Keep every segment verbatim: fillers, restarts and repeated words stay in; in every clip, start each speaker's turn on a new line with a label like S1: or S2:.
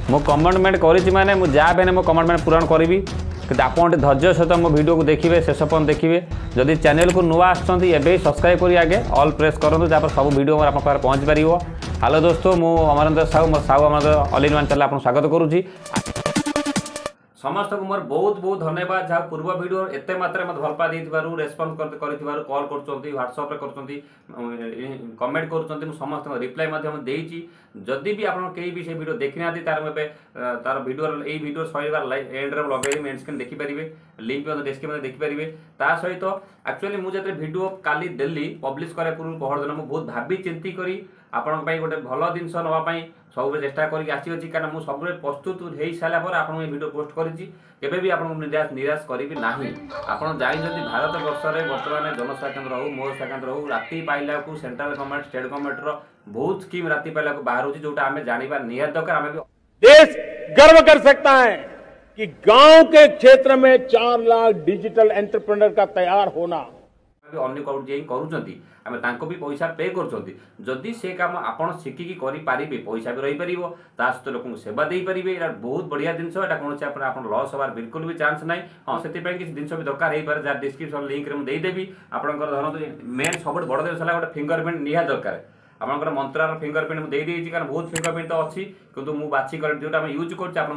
S1: मो कमिटमेंट करी माने मु जहाँ भी मो कमिटमेंट पूरण करी कि आप धैर्य सहित मो वीडियो को देखिए शेष पर्यटन देखिए जदि चैनल को नुआ आसबे सब्सक्राइब करी आगे ऑल प्रेस करूँ जहाँ सब वीडियो आप पहुँच पार। हेलो दोस्तों मु अमरेंद्र साहू मोर Sahu Amrendra all in one channel आपको स्वागत करुँची। समस्त को मोर बहुत बहुत धन्यवाद जहाँ पूर्व वीडियो एत मात्रा मत भल पा रेस्पन्स कर कॉल कर व्हाट्सएप कमेंट कर समस्त रिप्लाई जदि भी आप कहीं भी से वीडियो देखी ना तार मुझे तार वीडियो यही वीडियो सर एंड लगे मेन स्क्रीन देखिपारे लिंक डिस्क्रिप्शन देखिपारे ता सहित एक्चुअली मुझे वीडियो काली देली पब्लिश करे पूर्व पहर दिन मुझे बहुत भावी चिंती करी आपण गोटे भल जिन नापी सब चेष्टा करसी कारण मुझे सब प्रस्तुत हो सारापर आपको वीडियो पोस्ट करें भी आपको निराश निराश करी ना आप जानते भारत वर्ष में बर्तमान जनसेवा केन्द्र हो मोहसा केन्द्र हो राति पाइला को सेंट्रल गवर्नमेंट स्टेट गवर्नमेंट बहुत स्कीम राति पाइला को बाहर जोटा आम जाना निहत दरकार आम
S2: देश गर्व कर सकता है कि गांव के क्षेत्र में चार लाख डिजिटल एंटरप्रेन्योर का तैयार होना
S1: अन्य करुँच आम तांको भी पैसा पे करी से काम आपड़ शिखिकी करें पैसा भी रही सहित लोक सेवा दे पारे बहुत बढ़िया जिनस कौन आप लस हबार बिल्कुल भी चांस ना हाँ से किसी जिन भी दरकार हो पाए जहाँ डिस्क्रिप्शन लिंक में देदेवी आपंकर धरत मेन सब बड़ जिन गोटे फिंगरप्रिंट निहाती दरकार आपंकर मंत्रार फिंगरप्रिंट मुझे देदेवी कारण बहुत फिंगरप्रिंट तो अच्छी किंतु मुझे बाछी कर जो यूज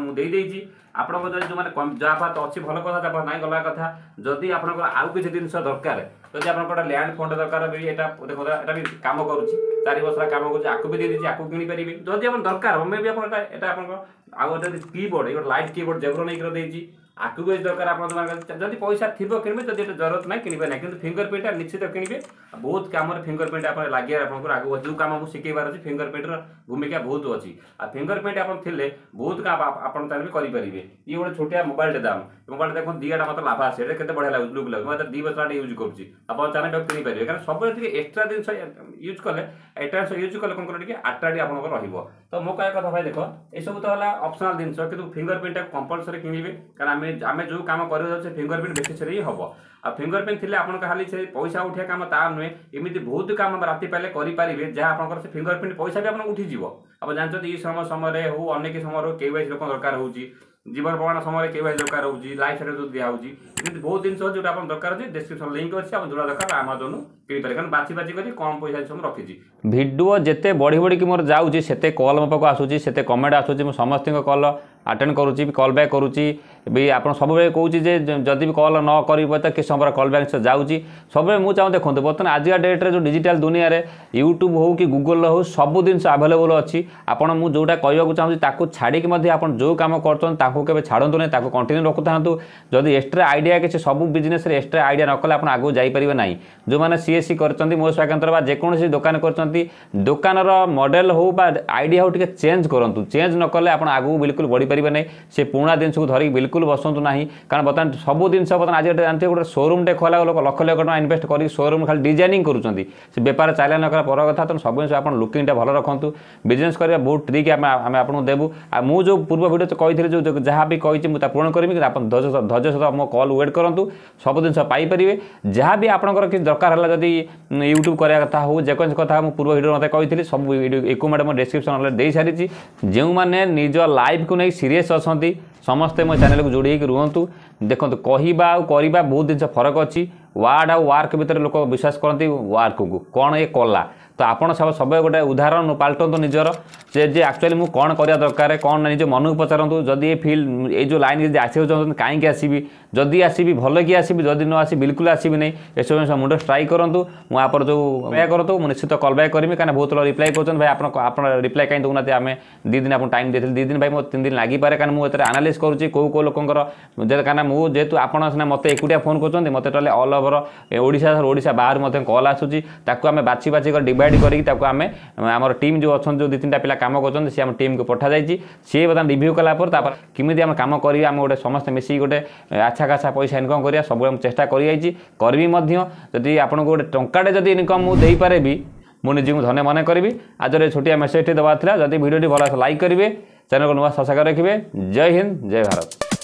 S1: कर आप जो मैंने जहाँ तो अच्छी भल कथा जहाँ ना गला कथा जदि आप आउ किसी जिन दरकार जब आप लैंड फंड दरकार भी यहाँ देखो यहाँ भी कम करुँच चार वर्ष कम कर भी दे दीजिए आपको किपारे जदि आप दरकार मैं भी आप आउ कीबोर्ड लाइट कीबोर्ड जेब्रो नहीं देती आकु भी दरकार आप जब पैसा थी किणवे जब जरूरत ना कि ना कि फिंगरप्रिंट निश्चित किणवे बहुत कम फिंगरप्रिंट आप लगे आपको जो कम मुझे शिखेबार अच्छी फिंगरप्रिंटर भूमिका बहुत अच्छी आ फिंगरप्रिंट आप थे बहुत काम आप करेंगे ये गोटे छोटिया मोबाइल दाम मोबाइल देखो दिटा मतलब लाभ आसे केते बढ़िया लगे लुक लगे मैं दी वर्ष यूज करुँच चाहे किनी पारे कारण सब एक्सट्रा जिन यूज कले एक्सट्रा यूज कले कौन कर आट्राक्टिव आप तो मो कह कथा भाई देख ये सब तो है ऑप्शनल जिन कि फिंगरप्रिंट कंपलसरी किणवे कारण आम जो कम कर फिंगरप्रिंट बेसिस ही हम आ फिंगरप्रिंट थे आप खाली से पैसा उठा काम ता नुहे एमती बहुत कम राति पाले करेंगे जहाँ आप फिंगरप्रिंट पैसा भी आप उठीज आप जानते ये समय समय हो अनेक समय हो के वाई लोक दरकार हो जीवन प्रमाण समय के वाई दरकार हो लाइफ सर्टिफिकेट दिखाऊँगी एमती बहुत जिन जो आप दरकार अच्छे डिस्क्रिप्शन लिंक अच्छे आप जो दरकार आमाजोन किपारे कारण बाछी बाछी कर कम पैसा सब रखी वीडियो जिते बढ़ी बढ़ी मोर जाऊँगी से कल मो पाक आसूँ से कमेंट आसूँ समस्त कल अटेंड करुँची कॉल बैक करुँची भी आप सब कहूँ जदि भी कॉल न कर तो किस समय कॉल बैक जाऊँगी सब मुझे चाहूँ देखो बर्तमान आज डेट्रे जो डिजिटल दुनिया रे यूट्यूब हो कि गूगल हो सब जिन आवेलेबल अच्छी आपड़ मुझे जोटा कहूँ चाहूँगी छाड़ी आप जो कम कर छाड़ू नहीं कंटिन्यू रखु था जदि एक्सट्रा आइडिया किसी सब बिजनेस एक्सट्रा आइडिया न कले आप आगे जापर ना जो मैंने सीएससी कर मोहसा केन्द्र जेकोसी दुकान कर दुकान मॉडल हो आइडिया हो चेंज करूँ चेंज न कले आप आगे बिल्कुल बढ़ी पारे नहीं से पुणा जिन को धरिक बिल्कुल बसतु ना कारण बर्तमान सब जिन बर्तमान आज जानते गोटे शोरूम टे खोला लोक लक्ष लक्ष टाँग इनभेस्ट कर शोरूम खाली डिजाइनिंग करुँच बेपार चला न कर पर कथा तो सब जिन आप लुकिंग भल रखु बिजनेस करा बहुत ट्रिक आम आपको देवु आ मुझे जो पूर्व वीडियो कही जो जहाँ भी कही मुझे पूरण करी आप धैर्य सहित मो कॉल वेट करूँ सब जिन पाइपर जहाँ भी आपंकर किसी दरकार है जदि यूट्यूब कराया कथा हो जेकोसी कथा मुझे पूर्व वीडियो मतलब कही सब वीडियो एक मैडम डिस्क्रिप्शन दे सारी जो मैंने निज लाइफ को नहीं सीरीयस अच्छा समस्ते मो चैनल को जोड़ी रुहतु देखो कहवा करवा बहुत जिन फरक अच्छी वार्ड आउ वार्क भितर लोक विश्वास करती वार्क को कौन ये कला तो आपड़ सब सब गोटे उदाहरण पाल्टु निजर से जे एक्चुअली मुझे कौन करा दरकार कौन निज मन को पचारतु जदि ये फिल्ड ये जो लाइन आसो चाहते कहीं आसबि जदि आसबि भल कि आसबि जदि न आसी बिल्कुल आसबि नहीं ये सब मुंड स्ट्राइक करूँ मुझे जो क्या करूँ मुझे निश्चित कॉल बैक करी क्या बहुत लोग रिप्लाई कर भाई आप रिप्लाई कहीं दूना आम दी दिन आपको टाइम देते दी दिन भाई मो तीन दिन लगी पारे कारण मुझे आनालीज करुँच कौ कौ लोकर कारण मुझे जेहतु आपड़ सीना मत एकुटिया फोन कर मत total all over Odisha Odisha बाहर मत कॉल आसूँ आम बाछी बाछी कर डिवाइड करके टीम जो अच्छा जो दी तीन पिला कम कर आम टीम को पठा जाइए सी बर्तमान रिव्यू कलापर किमी आम कम कर आम गोटे समस्त मिसिक गोटे अच्छा खासा पैसा इनकम करा सब चेष्टा करी जदि आपको गोटे टंकाटे जदि इनकम मुझे पारे भी मुझे निजी धन्य मन करी आज छोटिया मेसेज देवार जदि वीडियो भल लाइक करेंगे चैनल को नुआ सब्सक्राइब रखिए। जय हिंद जय भारत।